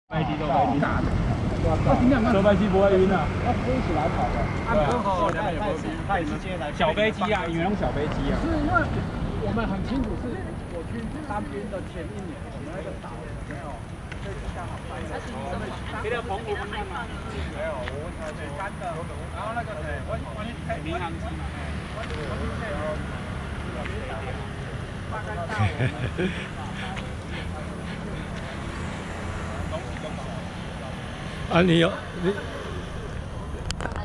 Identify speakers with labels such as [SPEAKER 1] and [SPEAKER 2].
[SPEAKER 1] 飞机坐飞机不会晕啊。
[SPEAKER 2] 要飞起来跑的。
[SPEAKER 1] 小飞机啊，因为用小飞机啊。
[SPEAKER 2] 是因为我们很清楚，是我去当兵的前1年，我们那个岛没有飞机刚好翻的。
[SPEAKER 1] 别的澎湖不一样吗？
[SPEAKER 2] 没有，我才是干的。然后那个谁，我
[SPEAKER 1] 民航机嘛。
[SPEAKER 2] 大概到我们。
[SPEAKER 3] 啊，你有你